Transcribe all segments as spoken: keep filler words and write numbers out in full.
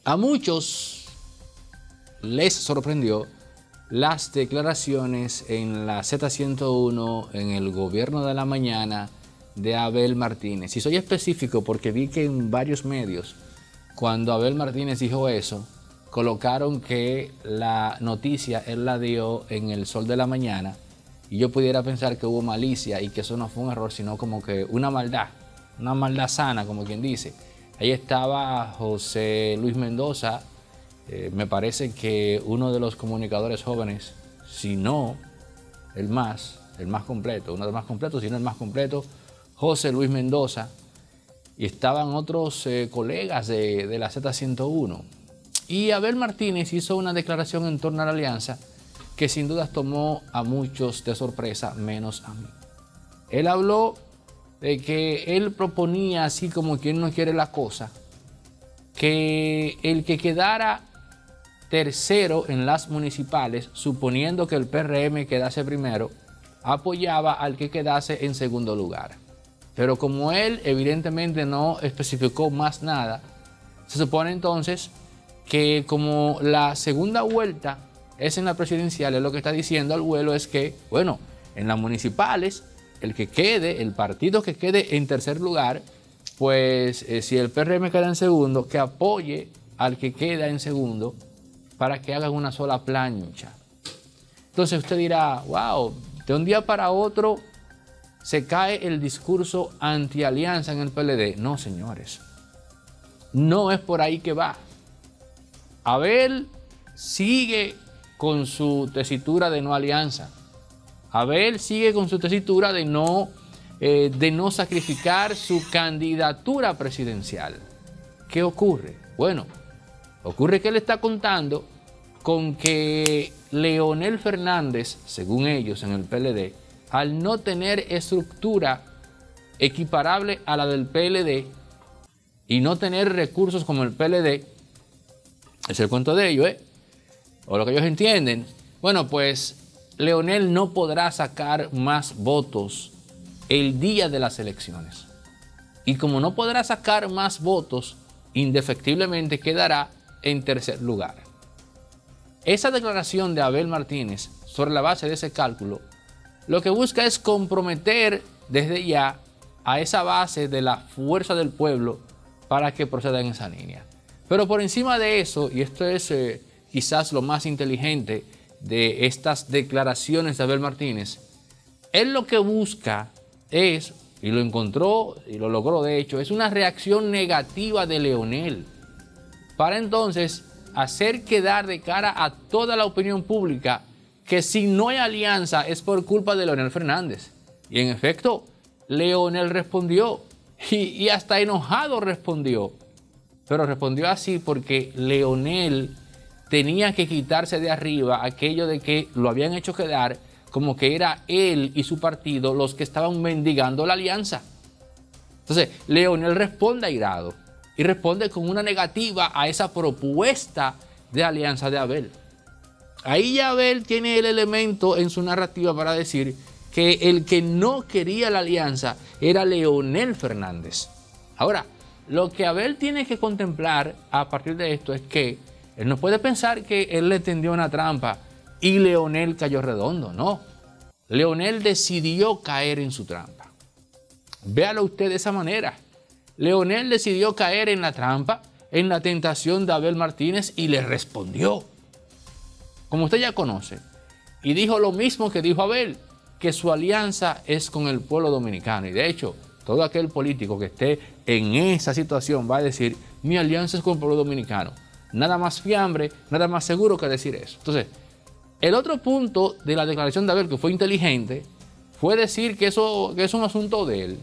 A muchos les sorprendió las declaraciones en la Z ciento uno, en el Gobierno de la Mañana, de Abel Martínez. Y soy específico porque vi que en varios medios, cuando Abel Martínez dijo eso, colocaron que la noticia él la dio en el Sol de la Mañana, y yo pudiera pensar que hubo malicia y que eso no fue un error, sino como que una maldad, una maldad sana, como quien dice. Ahí estaba José Luis Mendoza, eh, me parece que uno de los comunicadores jóvenes, si no el más, el más completo, uno de los más completos, si no el más completo, José Luis Mendoza, y estaban otros eh, colegas de, de la Z ciento uno. Y Abel Martínez hizo una declaración en torno a la alianza que sin dudas tomó a muchos de sorpresa, menos a mí. Él habló de que él proponía, así como quien no quiere la cosa, que el que quedara tercero en las municipales, suponiendo que el P R M quedase primero, apoyaba al que quedase en segundo lugar. Pero como él evidentemente no especificó más nada, se supone entonces que como la segunda vuelta es en la presidencial, es lo que está diciendo al vuelo es que, bueno, en las municipales, el que quede, el partido que quede en tercer lugar, pues eh, si el P R M queda en segundo, que apoye al que queda en segundo para que hagan una sola plancha. Entonces usted dirá, wow, de un día para otro se cae el discurso anti-alianza en el P L D. No, señores, no es por ahí que va. Abel sigue con su tesitura de no alianza. Abel sigue con su tesitura de no, eh, de no sacrificar su candidatura presidencial. ¿Qué ocurre? Bueno, ocurre que él está contando con que Leonel Fernández, según ellos en el P L D, al no tener estructura equiparable a la del P L D y no tener recursos como el P L D, es el cuento de ellos, ¿eh? O lo que ellos entienden, bueno, pues Leonel no podrá sacar más votos el día de las elecciones. Y como no podrá sacar más votos, indefectiblemente quedará en tercer lugar. Esa declaración de Abel Martínez, sobre la base de ese cálculo, lo que busca es comprometer desde ya a esa base de la fuerza del pueblo para que proceda en esa línea. Pero por encima de eso, y esto es eh, quizás lo más inteligente de estas declaraciones de Abel Martínez, él lo que busca es, y lo encontró y lo logró de hecho, es una reacción negativa de Leonel, para entonces hacer quedar de cara a toda la opinión pública que si no hay alianza es por culpa de Leonel Fernández. Y en efecto, Leonel respondió, y, y hasta enojado respondió, pero respondió así porque Leonel tenía que quitarse de arriba aquello de que lo habían hecho quedar como que era él y su partido los que estaban mendigando la alianza. Entonces, Leonel responde airado y responde con una negativa a esa propuesta de alianza de Abel. Ahí ya Abel tiene el elemento en su narrativa para decir que el que no quería la alianza era Leonel Fernández. Ahora, lo que Abel tiene que contemplar a partir de esto es que él no puede pensar que él le tendió una trampa y Leonel cayó redondo, no. Leonel decidió caer en su trampa. Véalo usted de esa manera. Leonel decidió caer en la trampa, en la tentación de Abel Martínez y le respondió. Como usted ya conoce. Y dijo lo mismo que dijo Abel, que su alianza es con el pueblo dominicano. Y de hecho, todo aquel político que esté en esa situación va a decir, mi alianza es con el pueblo dominicano. Nada más fiambre, nada más seguro que decir eso. Entonces, el otro punto de la declaración de Abel que fue inteligente fue decir que eso que es un asunto de él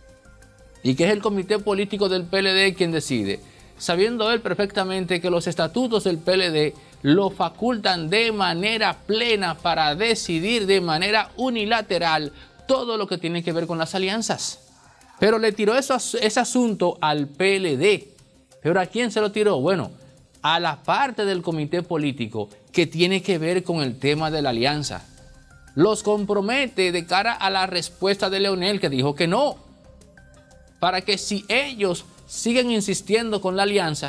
y que es el comité político del P L D quien decide, sabiendo él perfectamente que los estatutos del P L D lo facultan de manera plena para decidir de manera unilateral todo lo que tiene que ver con las alianzas. Pero le tiró eso, ese asunto al P L D. ¿Pero a quién se lo tiró? Bueno, a la parte del comité político que tiene que ver con el tema de la alianza. Los compromete de cara a la respuesta de Leonel, que dijo que no. Para que si ellos siguen insistiendo con la alianza,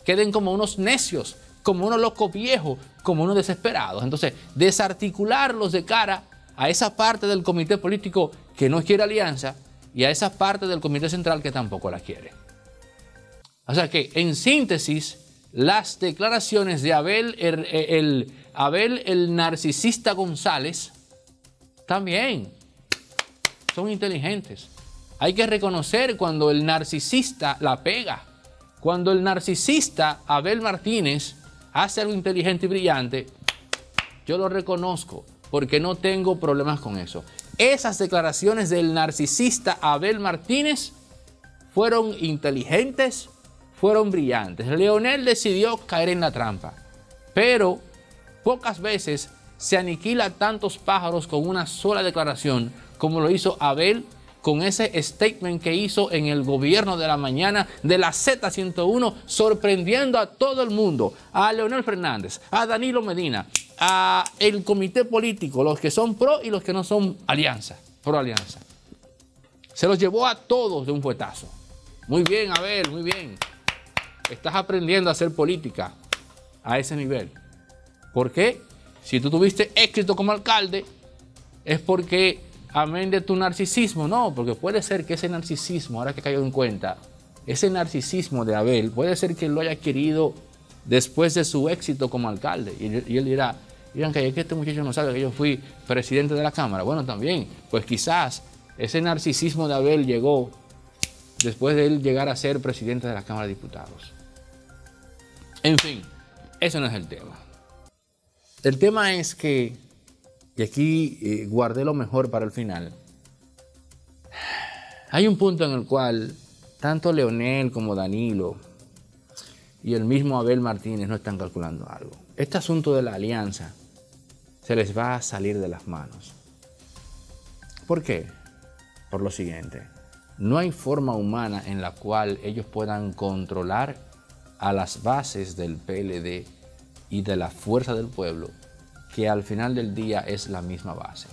queden como unos necios, como unos locos viejos, como unos desesperados. Entonces, desarticularlos de cara a esa parte del comité político que no quiere alianza y a esa parte del comité central que tampoco la quiere. O sea que, en síntesis, las declaraciones de Abel el, el, Abel el narcisista González también son inteligentes. Hay que reconocer cuando el narcisista la pega. Cuando el narcisista Abel Martínez hace algo inteligente y brillante, yo lo reconozco porque no tengo problemas con eso. Esas declaraciones del narcisista Abel Martínez fueron inteligentes, fueron brillantes. Leonel decidió caer en la trampa, pero pocas veces se aniquila tantos pájaros con una sola declaración como lo hizo Abel con ese statement que hizo en el gobierno de la mañana de la Z ciento uno, sorprendiendo a todo el mundo, a Leonel Fernández, a Danilo Medina, a el comité político, los que son pro y los que no son alianza, pro alianza. Se los llevó a todos de un fuetazo. Muy bien, Abel, muy bien. Estás aprendiendo a hacer política a ese nivel. ¿Por qué? Si tú tuviste éxito como alcalde, es porque, amén de tu narcisismo, no, porque puede ser que ese narcisismo, ahora que caigo en cuenta, ese narcisismo de Abel, puede ser que lo haya adquirido después de su éxito como alcalde. Y, y él dirá, dirán que este muchacho no sabe que yo fui presidente de la Cámara. Bueno, también, pues quizás ese narcisismo de Abel llegó después de él llegar a ser presidente de la Cámara de Diputados. En fin, eso no es el tema. El tema es que, y aquí eh, guardé lo mejor para el final, hay un punto en el cual tanto Leonel como Danilo y el mismo Abel Martínez no están calculando algo. Este asunto de la alianza se les va a salir de las manos. ¿Por qué? Por lo siguiente. No hay forma humana en la cual ellos puedan controlar a las bases del P L D y de la Fuerza del Pueblo, que al final del día es la misma base.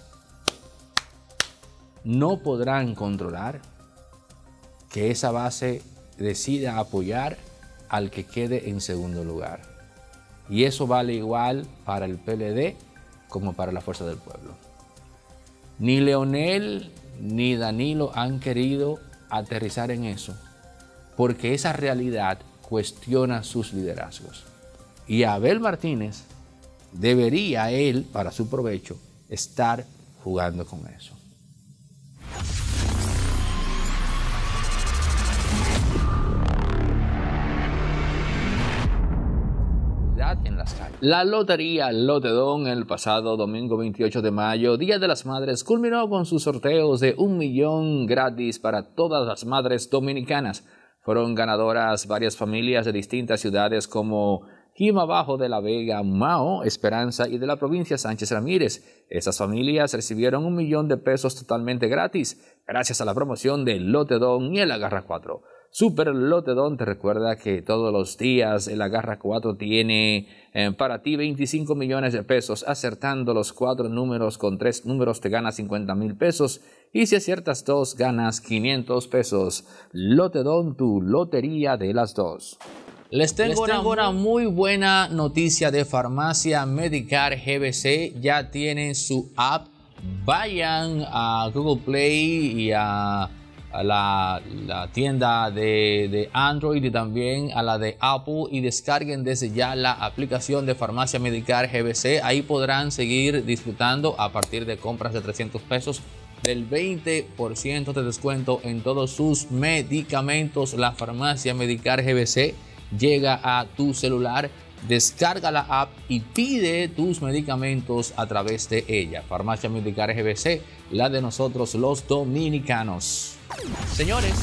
No podrán controlar que esa base decida apoyar al que quede en segundo lugar. Y eso vale igual para el P L D como para la Fuerza del Pueblo. Ni Leonel ni Danilo han querido aterrizar en eso, porque esa realidad cuestiona sus liderazgos. Y Abel Martínez debería él, para su provecho, estar jugando con eso. En las calles. La lotería Lotedón el pasado domingo veintiocho de mayo, Día de las Madres, culminó con sus sorteos de un millón gratis para todas las madres dominicanas. Fueron ganadoras varias familias de distintas ciudades como Jimabajo de la Vega, Mao, Esperanza y de la provincia Sánchez Ramírez. Estas familias recibieron un millón de pesos totalmente gratis gracias a la promoción de Lotedón y el Agarra cuatro. Super Lotedón te recuerda que todos los días el Agarra cuatro tiene eh, para ti veinticinco millones de pesos. Acertando los cuatro números con tres números te ganas cincuenta mil pesos. Y si aciertas dos, ganas quinientos pesos. Lotedón, tu lotería de las dos. Les tengo, Les tengo una, una muy buena noticia de Farmacia Medicar G B C. Ya tienen su app. Vayan a Google Play y a... a la, la tienda de, de Android y también a la de Apple y descarguen desde ya la aplicación de Farmacia Medicar G B C. Ahí podrán seguir disfrutando a partir de compras de trescientos pesos del veinte por ciento de descuento en todos sus medicamentos. La Farmacia Medicar G B C llega a tu celular. Descarga la app y pide tus medicamentos a través de ella. Farmacia Medicar G B C, la de nosotros los dominicanos. Señores,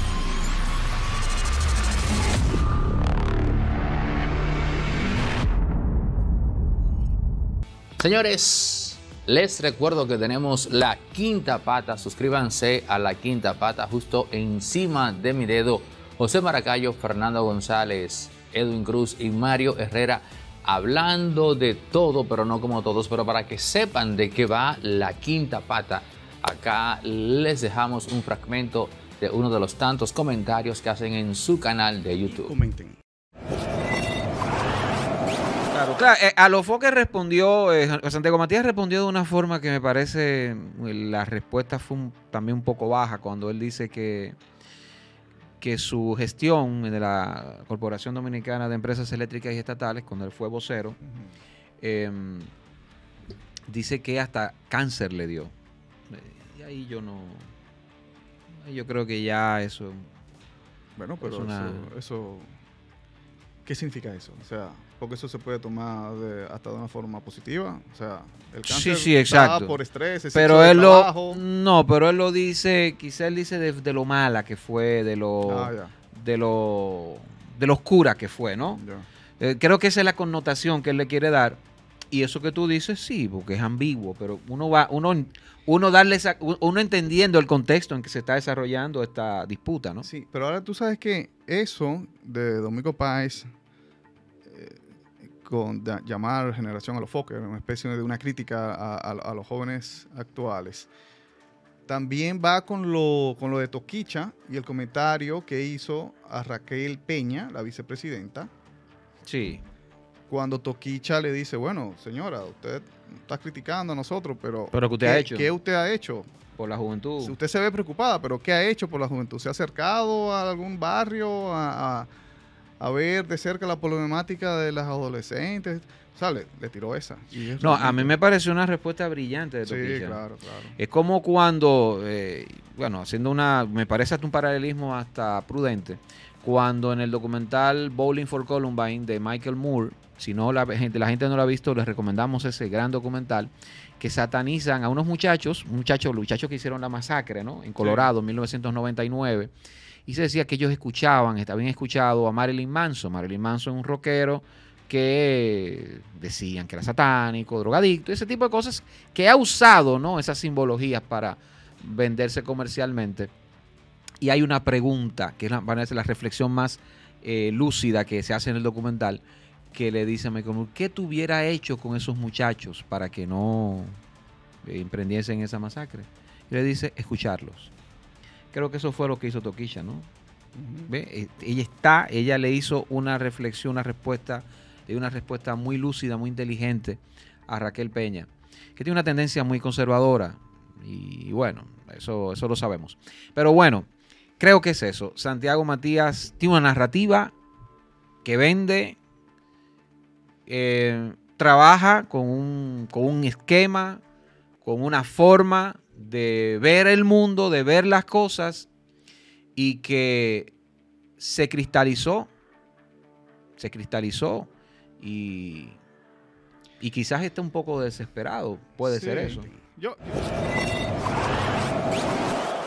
señores, les recuerdo que tenemos la Quinta Pata. Suscríbanse a la Quinta Pata justo encima de mi dedo. José Maracayo, Fernando González, Edwin Cruz y Mario Herrera, hablando de todo, pero no como todos, pero para que sepan de qué va la Quinta Pata. Acá les dejamos un fragmento de uno de los tantos comentarios que hacen en su canal de YouTube. Comenten. Claro, claro. Eh, a los Foques respondió, eh, Santiago Matías respondió de una forma que me parece, la respuesta fue un, también un poco baja cuando él dice que, que su gestión de la Corporación Dominicana de Empresas Eléctricas y Estatales, cuando él fue vocero, uh-huh. eh, dice que hasta cáncer le dio. Y ahí yo no, yo creo que ya eso... Bueno, pero es una... eso, eso, ¿qué significa eso? O sea, porque eso se puede tomar de, hasta de una forma positiva. O sea, el cáncer sí, sí, exacto. da por estrés, pero él lo, no, pero él lo dice, quizá él dice de, de lo mala que fue, de lo, ah, de lo, de lo oscura que fue, ¿no? Eh, creo que esa es la connotación que él le quiere dar. Y eso que tú dices, sí, porque es ambiguo, pero uno va, uno, uno darle esa, uno entendiendo el contexto en que se está desarrollando esta disputa, ¿no? Sí, pero ahora tú sabes que eso de Domingo Páez, eh, con de, llamar generación a los Foques, una especie de una crítica a, a, a los jóvenes actuales, también va con lo, con lo de Toquicha y el comentario que hizo a Raquel Peña, la vicepresidenta. Sí. Cuando Toquicha le dice, bueno, señora, usted está criticando a nosotros, pero, ¿Pero qué usted ¿qué, ha hecho? ¿qué usted ha hecho? Por la juventud. Si usted se ve preocupada, pero ¿qué ha hecho por la juventud? ¿Se ha acercado a algún barrio a, a, a ver de cerca la problemática de las adolescentes? O sea, le, le tiró esa. Y no, a mí me pareció una respuesta brillante de Toquicha. Sí, claro, claro. Es como cuando, eh, bueno, haciendo una, me parece hasta un paralelismo hasta prudente, cuando en el documental Bowling for Columbine de Michael Moore, si no la gente, la gente no lo ha visto, les recomendamos ese gran documental, que satanizan a unos muchachos, muchachos, los muchachos que hicieron la masacre, ¿no? En Colorado, sí. En mil novecientos noventa y nueve, y se decía que ellos escuchaban, habían escuchado a Marilyn Manson. Marilyn Manson es un rockero que decían que era satánico, drogadicto, ese tipo de cosas, que ha usado, ¿no? Esas simbologías para venderse comercialmente. Y hay una pregunta, que es la, van a ser la reflexión más eh, lúcida que se hace en el documental, que le dice a Michael Moore, ¿qué tú hubiera hecho con esos muchachos para que no eh, emprendiesen esa masacre? Y le dice, escucharlos. Creo que eso fue lo que hizo Toquicha, ¿no? Uh-huh. ¿Ve? Ella está, ella le hizo una reflexión, una respuesta, le dio una respuesta muy lúcida, muy inteligente a Raquel Peña, que tiene una tendencia muy conservadora. Y, y bueno, eso, eso lo sabemos. Pero bueno, creo que es eso. Santiago Matías tiene una narrativa que vende, eh, trabaja con un, con un esquema, con una forma de ver el mundo, de ver las cosas, y que se cristalizó, se cristalizó y, y quizás esté un poco desesperado. Puede sí, ser eso. Yo... yo...